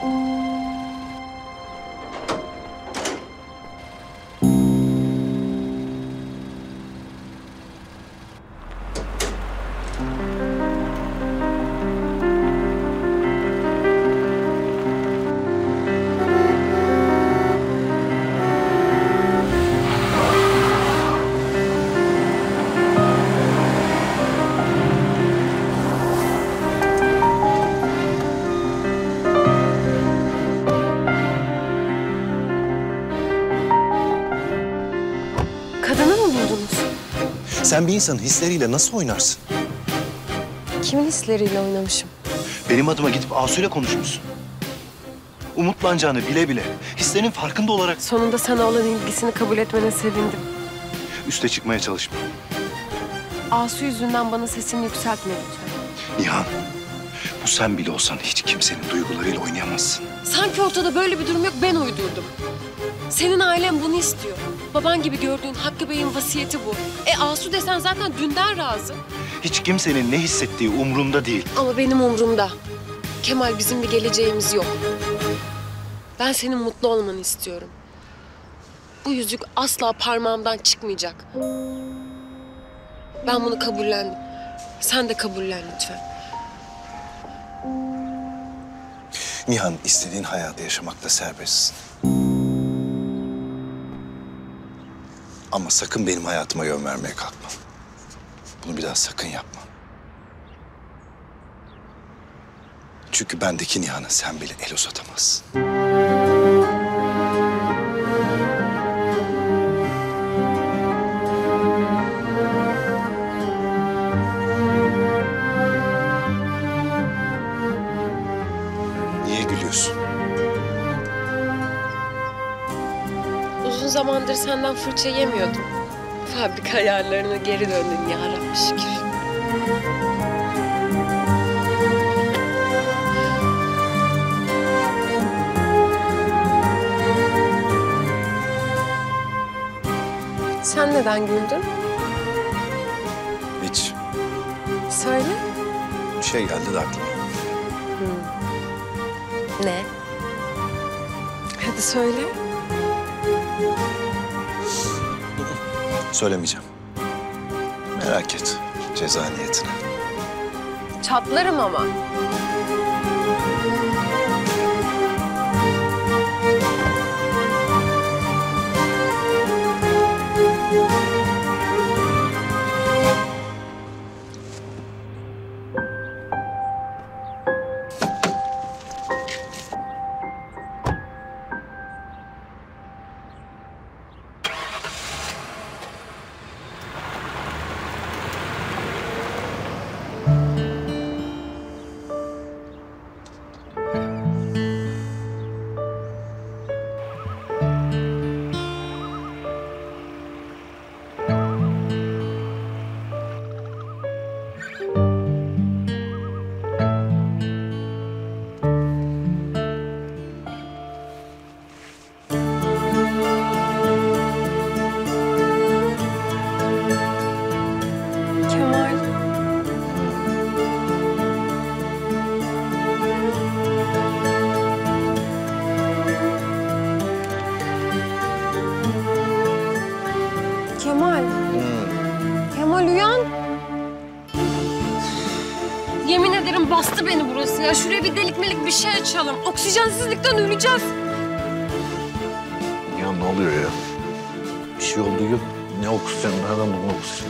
Sen bir insanın hisleriyle nasıl oynarsın? Kimin hisleriyle oynamışım? Benim adıma gidip Asu'yla konuşmuşsun. Umutlanacağını bile bile, hislerinin farkında olarak... Sonunda sana olan ilgisini kabul etmene sevindim. Üste çıkmaya çalışma. Asu yüzünden bana sesini yükseltme lütfen. Nihan, bu sen bile olsan hiç kimsenin duygularıyla oynayamazsın. Sanki ortada böyle bir durum yok, ben uydurdum. Senin ailen bunu istiyor. Baban gibi gördüğün Hakkı Bey'in vasiyeti bu. Asu desen zaten dünden razı. Hiç kimsenin ne hissettiği umrumda değil. Ama benim umrumda. Kemal, bizim bir geleceğimiz yok. Ben senin mutlu olmanı istiyorum. Bu yüzük asla parmağımdan çıkmayacak. Ben bunu kabullendim. Sen de kabullen lütfen. Nihan, istediğin hayatı yaşamakta serbestsin. Ama sakın benim hayatıma yön vermeye kalkma. Bunu bir daha sakın yapma. Çünkü bendeki Nihan'a sen bile el uzatamazsın. Niye gülüyorsun? Uzun zamandır senden fırça yemiyordum. Fabrika ayarlarına geri döndün ya Rabbi şükür. Sen neden güldün? Hiç. Söyle. Bir şey geldi de aklıma. Ne? Hadi söyle. Söylemeyeceğim. Merak et. Ceza niyetine. Çatlarım ama. Kemal uyan. Yemin ederim bastı beni burası ya. Şuraya bir delik melik bir şey açalım. Oksijensizlikten öleceğiz. Ya ne oluyor ya? Bir şey oldu yok. Ne oksijen? Nereden buldun oksijen?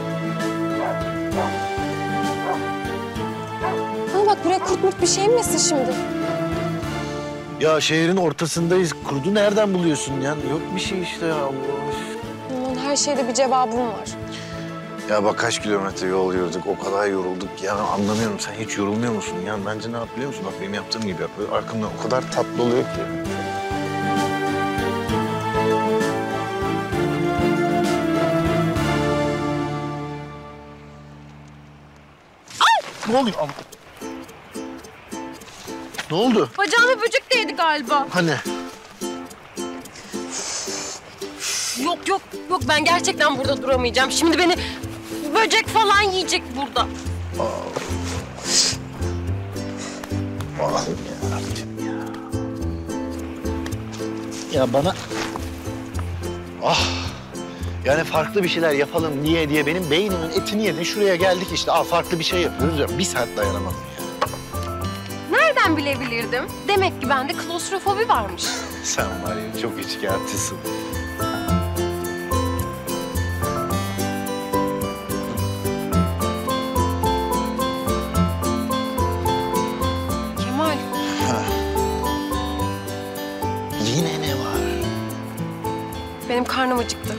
Ama bak buraya kurt murt bir şey mi yesin şimdi? Ya şehrin ortasındayız. Kurdu nereden buluyorsun ya? Yok bir şey işte ya Allah. Aman her şeyde bir cevabım var. Ya bak kaç kilometre yol yürüdük, o kadar yorulduk. Ya anlamıyorum, sen hiç yorulmuyor musun? Ya bence ne yap biliyor musun? Bak benim yaptığım gibi yap. Böyle arkamdan o kadar tatlı oluyor ki. Ne oluyor? Ne oldu? Bacağıma böcek değdi galiba. Hani? Yok ben gerçekten burada duramayacağım. Şimdi beni böcek falan yiyecek burada. Allah'ım yarabbim ya. Ya bana... Ah! Yani farklı bir şeyler yapalım diye benim beynimin etini yedin. Şuraya geldik işte. Farklı bir şey yapıyoruz ya. Bir saat dayanamadım ya. Nereden bilebilirdim? Demek ki bende klostrofobi varmış. Sen var ya çok içkiyatçısın. Kemal, Yine ne var? benim karnım acıktı.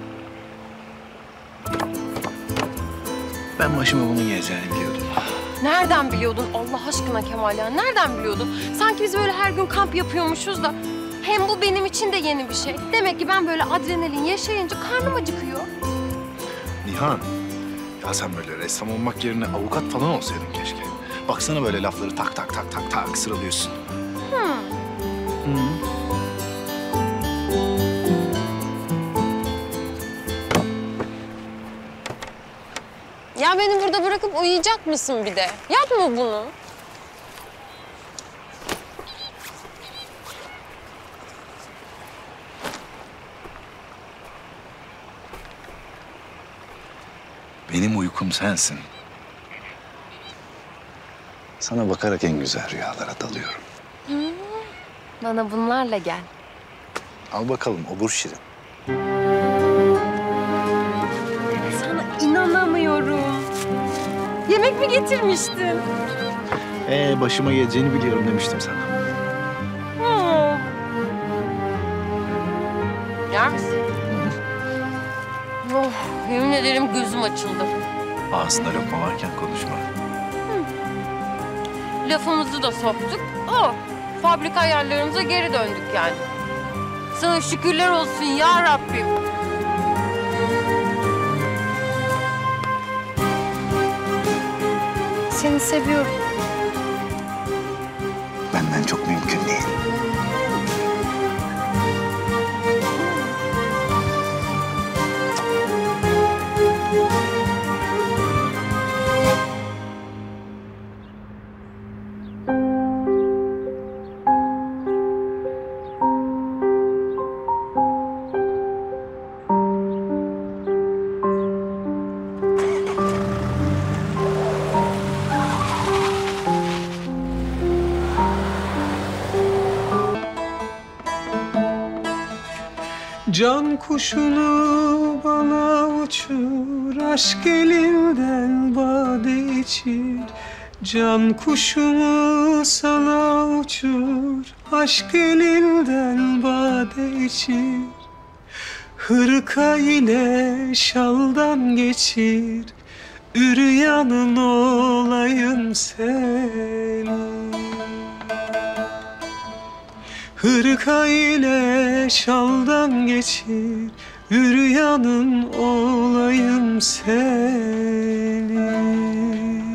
Ben başıma bunun geleceğini biliyordum. Nereden biliyordun Allah aşkına Kemal ya? Nereden biliyordun? Sanki biz böyle her gün kamp yapıyormuşuz da. Hem bu benim için de yeni bir şey. Demek ki ben böyle adrenalin yaşayınca karnım acıkıyor. Nihan, ya sen böyle ressam olmak yerine avukat falan olsaydın keşke. Baksana böyle lafları tak tak tak tak tak sıralıyorsun. Ya beni burada bırakıp uyuyacak mısın bir de? Yapma bunu. Benim uykum sensin. Sana bakarak en güzel rüyalara dalıyorum. Bana bunlarla gel. Al bakalım obur şirin. Sana inanamıyorum. Yemek mi getirmiştin? Başıma geleceğini biliyorum demiştim sana. Yer misin? Oh, yemin ederim gözüm açıldı. Ağzında lokma varken konuşma. Lafımızı da soktuk. Oh, fabrika ayarlarımıza geri döndük yani. Sana şükürler olsun ya Rabbim. Seni seviyorum. Benden çok mümkün değil. Can kuşunu bana uçur, aşk elinden bade içir. Can kuşumu sana uçur, aşk elinden bade içir. Hırka ile şaldan geçir, üryanın olayım senin. Hırka ile şaldan geçir, üryanın olayım senin.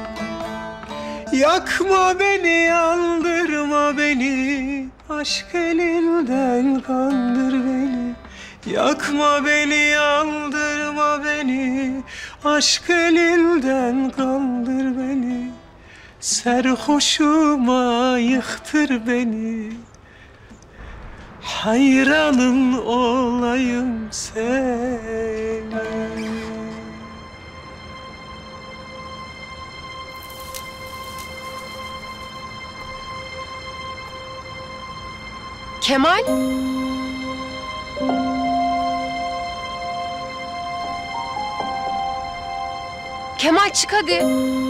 Yakma beni, yandırma beni, aşk elinden kandır beni. Yakma beni, yandırma beni, aşk elinden kaldır beni. Serhoşuma yıktır beni, hayranın olayım senin. Kemal? Kemal çık hadi.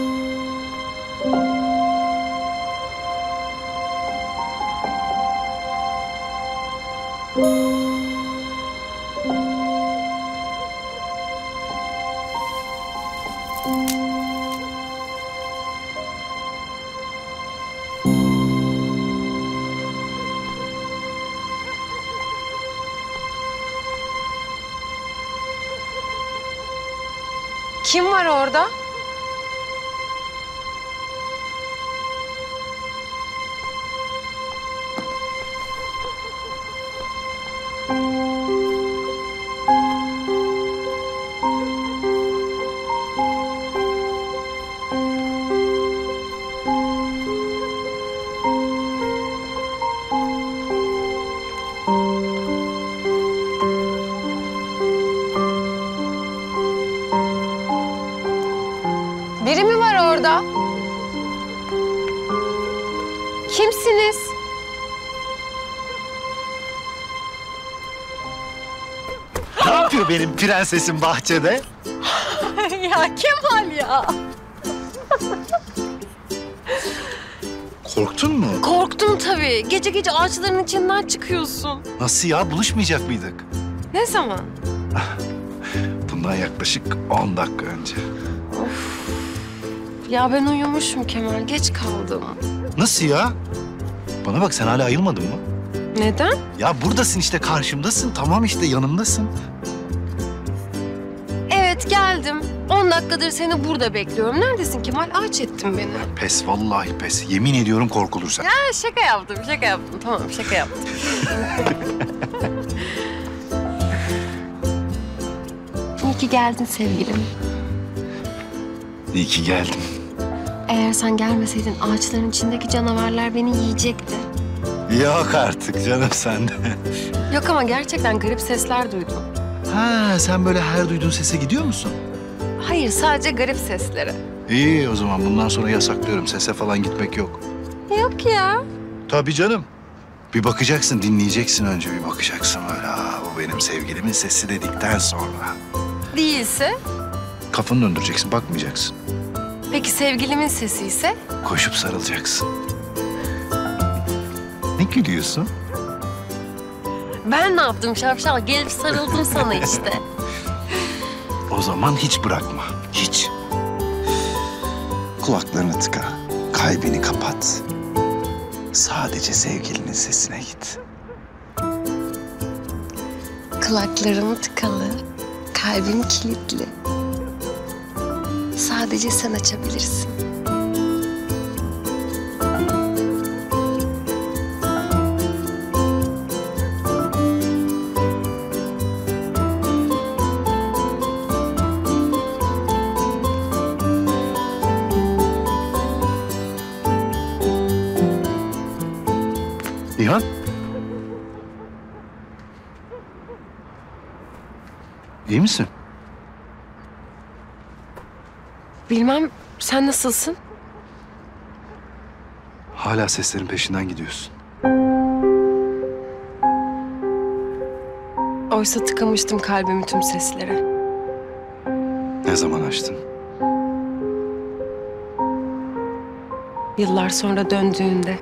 Kim var orada? Kimsiniz? Ne yapıyor benim prensesim bahçede? Ya Kemal ya. Korktun mu? Korktum tabii. Gece gece ağaçların içinden çıkıyorsun. Nasıl ya? Buluşmayacak mıydık? Ne zaman? Bundan yaklaşık 10 dakika önce. Ya ben uyumuşum Kemal. Geç kaldım. Nasıl ya? Bana bak sen hala ayılmadın mı? Neden? Ya buradasın işte karşımdasın. Tamam işte yanımdasın. Evet geldim. 10 dakikadır seni burada bekliyorum. Neredesin Kemal? Aç ettin beni. Pes vallahi pes. Yemin ediyorum korkulursa. Ha, şaka yaptım, şaka yaptım. Tamam, şaka yaptım. İyi ki geldin sevgilim. İyi ki geldin. Eğer sen gelmeseydin ağaçların içindeki canavarlar beni yiyecekti. Yok artık canım sende. Yok ama gerçekten garip sesler duydum. Ha sen böyle her duyduğun sese gidiyor musun? Hayır, sadece garip sesleri. İyi o zaman bundan sonra yasaklıyorum. Sese falan gitmek yok. Yok ya. Tabii canım. Bir bakacaksın, dinleyeceksin önce bir bakacaksın böyle. Bu benim sevgilimin sesi dedikten sonra. Değilse? Kafanı döndüreceksin, bakmayacaksın. Peki sevgilimin sesi ise? Koşup sarılacaksın. Ne gülüyorsun? Ben ne yaptım şapşal? Gelip sarıldım sana işte. O zaman hiç bırakma, hiç. Kulaklarını tıka, kalbini kapat. Sadece sevgilinin sesine git. Kulaklarım tıkalı, kalbim kilitli. Sadece sen açabilirsin. Nihan? İyi misin? Bilmem, sen nasılsın? Hala seslerin peşinden gidiyorsun. Oysa tıkamıştım kalbimi tüm seslere. Ne zaman açtın? Yıllar sonra döndüğünde.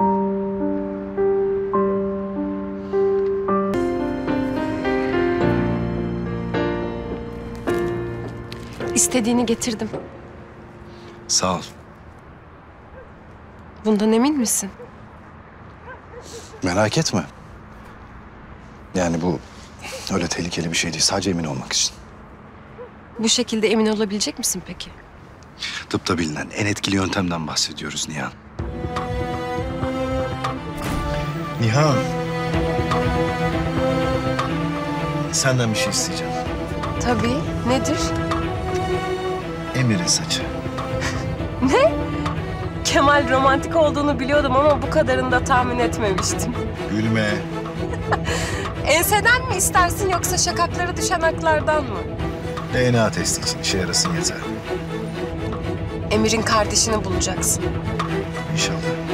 İstediğini getirdim. Sağ ol. Bundan emin misin? Merak etme. Yani bu öyle tehlikeli bir şey değil. Sadece emin olmak için. Bu şekilde emin olabilecek misin peki? Tıpta bilinen en etkili yöntemden bahsediyoruz Nihan. Nihan. Senden bir şey isteyeceğim. Tabii. Nedir? Emir'in saçı. Kemal romantik olduğunu biliyordum ama bu kadarını da tahmin etmemiştim. Gülme. Enseden mi istersin yoksa şakakları düşen aklardan mı? DNA testi için işe yarasın yeter. Emir'in kardeşini bulacaksın. İnşallah.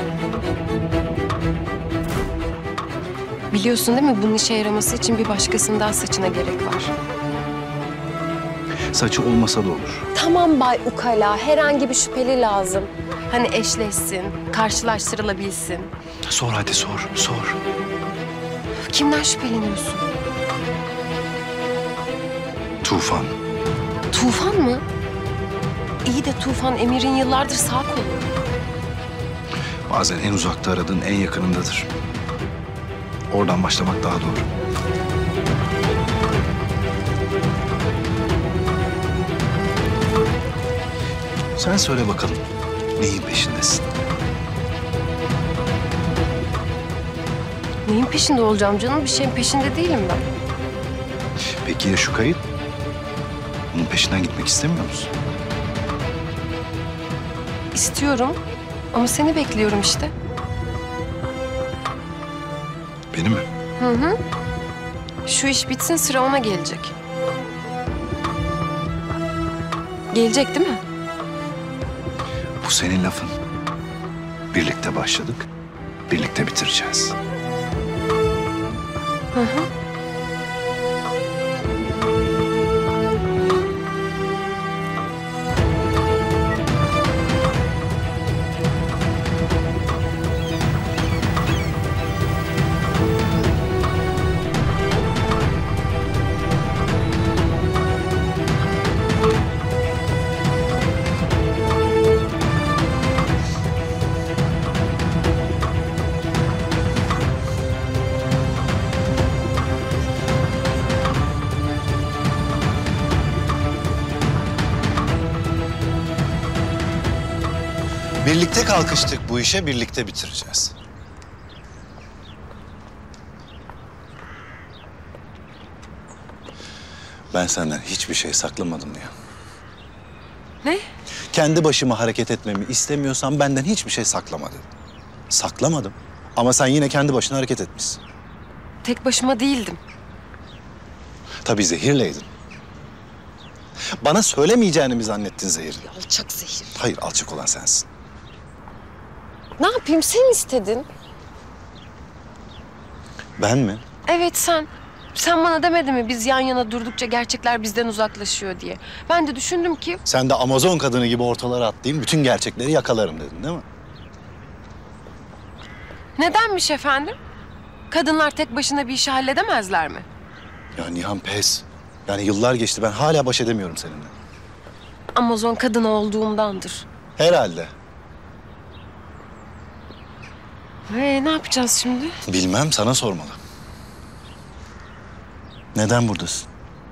Biliyorsun değil mi bunun işe yaraması için bir başkasının daha saçına gerek var. Saçı olmasa da olur. Tamam Bay Ukala, herhangi bir şüpheli lazım. Hani eşleşsin, karşılaştırılabilsin. Sor hadi sor, sor. Kimden şüpheleniyorsun? Tufan. Tufan mı? İyi de Tufan Emir'in yıllardır sağ kolu. Bazen en uzakta aradığın en yakınındadır. Oradan başlamak daha doğru. Sen söyle bakalım, neyin peşindesin? Neyin peşinde olacağım canım? Bir şeyin peşinde değilim ben. Peki ya şu kayıt? Bunun peşinden gitmek istemiyor musun? İstiyorum ama seni bekliyorum işte. Beni mi? Hı hı. Şu iş bitsin sıra ona gelecek. Gelecek değil mi? Bu senin lafın. Birlikte başladık, birlikte bitireceğiz. Hı hı. Birlikte kalkıştık bu işe, birlikte bitireceğiz. Ben senden hiçbir şey saklamadım ya. Ne? Kendi başıma hareket etmemi istemiyorsan benden hiçbir şey saklama dedim. Saklamadım. Ama sen yine kendi başına hareket etmişsin. Tek başıma değildim. Tabii zehirleydin. Bana söylemeyeceğini mi zannettin zehirli? Alçak zehir. Hayır, alçak olan sensin. Ne yapayım? Sen istedin. Ben mi? Evet sen. Sen bana demedin mi biz yan yana durdukça gerçekler bizden uzaklaşıyor diye. Ben de düşündüm ki Sen de Amazon kadını gibi ortalara atlayayım, bütün gerçekleri yakalarım dedin değil mi? nedenmiş efendim? Kadınlar tek başına bir işi halledemezler mi? Ya Nihan pes. Yani yıllar geçti, ben hala baş edemiyorum seninle. Amazon kadını olduğumdandır. Herhalde. Ne yapacağız şimdi? Bilmem, sana sormalı. Neden buradasın?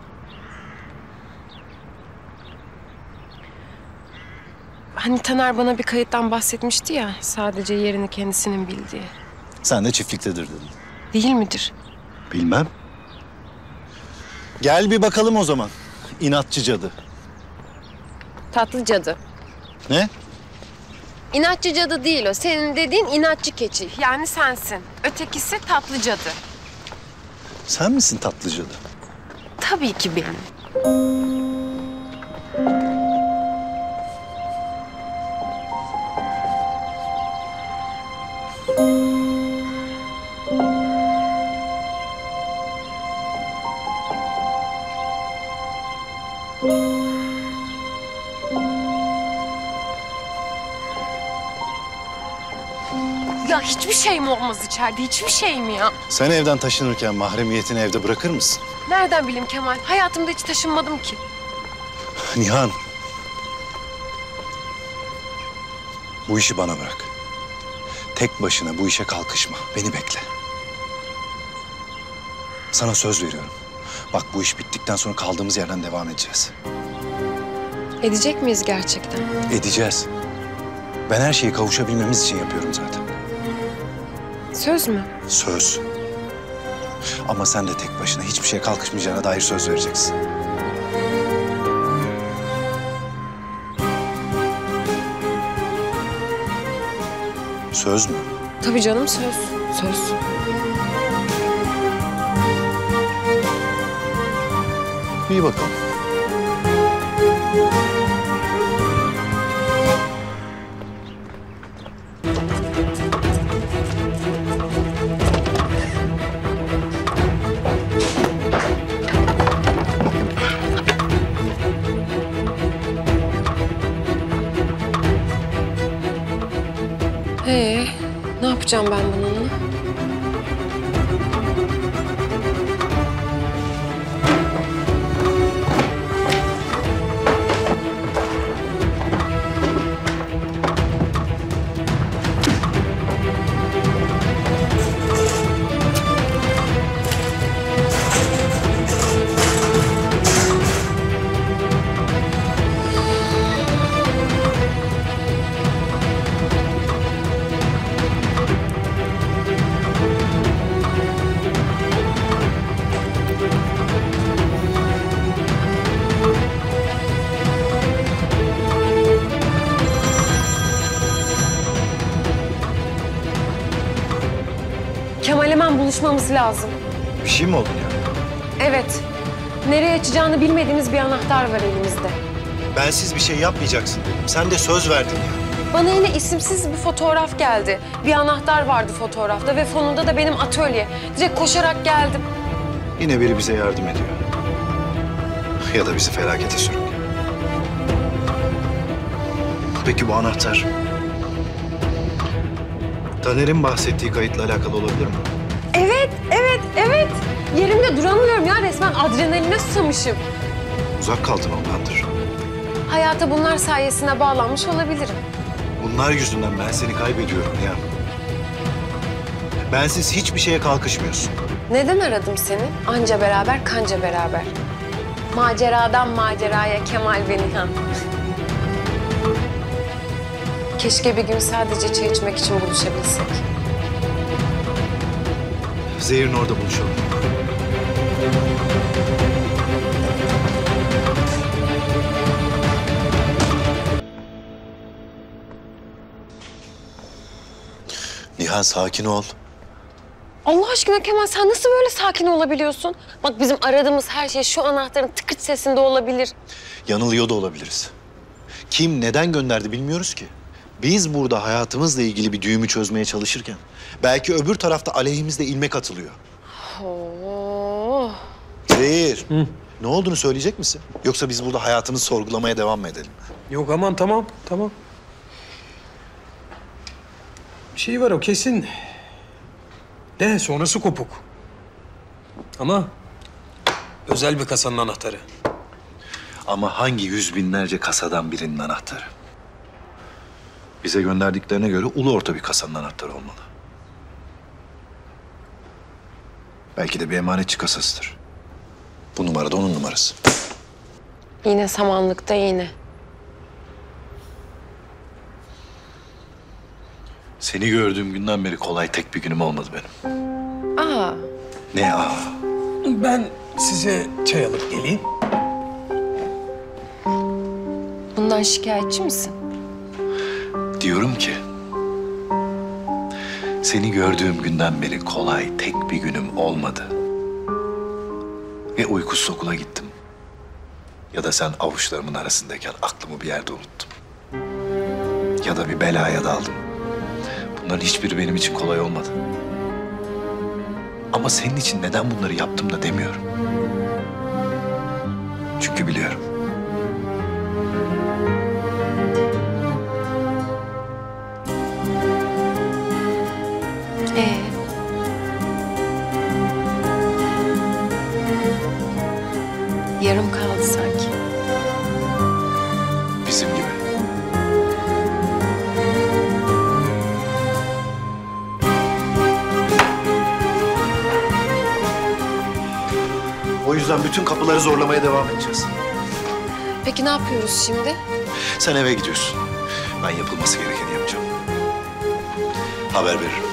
Hani Taner bana bir kayıttan bahsetmişti ya, sadece yerini kendisinin bildiği. Sen de çiftliktedir dedin. Değil midir? Bilmem. Gel bir bakalım o zaman. İnatçı cadı. Tatlı cadı. Ne? İnatçı cadı değil o. Senin dediğin inatçı keçi. Yani sensin. Ötekisi tatlı cadı. Sen misin tatlı cadı? Tabii ki benim. Ya hiçbir şey mi olmaz içeride? Hiçbir şey mi ya? Sen evden taşınırken mahremiyetini evde bırakır mısın? Nereden bileyim Kemal? Hayatımda hiç taşınmadım ki. Nihan. Bu işi bana bırak. Tek başına bu işe kalkışma. Beni bekle. Sana söz veriyorum. Bak bu iş bittikten sonra kaldığımız yerden devam edeceğiz. Edecek miyiz gerçekten? Edeceğiz. Ben her şeyi kavuşabilmemiz için yapıyorum zaten. Söz mü? Söz. Ama sen de tek başına hiçbir şeye kalkışmayacağına dair söz vereceksin. Söz mü? Tabii canım söz. Söz. İyi bakalım. Ne yapacağım ben bununla? Kemal hemen buluşmamız lazım. Bir şey mi oldu ya? Evet. Nereye açacağını bilmediğimiz bir anahtar var elimizde. Bensiz bir şey yapmayacaksın dedim. Sen de söz verdin ya. Bana yine isimsiz bir fotoğraf geldi. Bir anahtar vardı fotoğrafta ve fonunda da benim atölye. Direkt koşarak geldim. Yine biri bize yardım ediyor. Ya da bizi felakete sürüklüyor. Peki bu anahtar Taner'in bahsettiği kayıtla alakalı olabilir mi? Evet, evet, evet. Yerimde duramıyorum ya, resmen adrenaline susamışım. Uzak kaldın ondandır. Hayata bunlar sayesinde bağlanmış olabilirim. Bunlar yüzünden ben seni kaybediyorum ya. Bensiz hiçbir şeye kalkışmıyorsun. Neden aradım seni? Anca beraber, kanca beraber. Maceradan maceraya Kemal ve Nihan. Keşke bir gün sadece çay içmek için buluşabilsek. Zehir'in orada buluşalım. Nihan sakin ol. Allah aşkına Kemal, sen nasıl böyle sakin olabiliyorsun? Bak bizim aradığımız her şey şu anahtarın tıkırt sesinde olabilir. Yanılıyor da olabiliriz. Kim neden gönderdi bilmiyoruz ki. Biz burada hayatımızla ilgili bir düğümü çözmeye çalışırken belki öbür tarafta aleyhimizde ilmek atılıyor. Oo. Zehir, ne olduğunu söyleyecek misin? Yoksa biz burada hayatımızı sorgulamaya devam mı edelim? Yok aman tamam. Bir şey var o kesin. De sonrası kopuk. Ama özel bir kasanın anahtarı. Ama hangi yüz binlerce kasadan birinin anahtarı? Bize gönderdiklerine göre ulu orta bir kasanın anahtarı olmalı. Belki de bir emanetçi kasasıdır. Bu numara da onun numarası. Yine samanlıkta iğne. Seni gördüğüm günden beri kolay tek bir günüm olmadı benim. Aa, Ne aa? Ben size çay alıp geleyim. bundan şikayetçi misin? Diyorum ki... Seni gördüğüm günden beri kolay tek bir günüm olmadı. Ve uykusuz okula gittim. Ya da sen avuçlarımın arasındayken aklımı bir yerde unuttum. Ya da bir belaya daldım. Bunların hiçbiri benim için kolay olmadı. Ama senin için neden bunları yaptım da demiyorum. Çünkü biliyorum. Yarım kaldı sanki. Bizim gibi. O yüzden bütün kapıları zorlamaya devam edeceğiz. Peki ne yapıyoruz şimdi? Sen eve gidiyorsun. Ben yapılması gerekeni yapacağım. Haber veririm.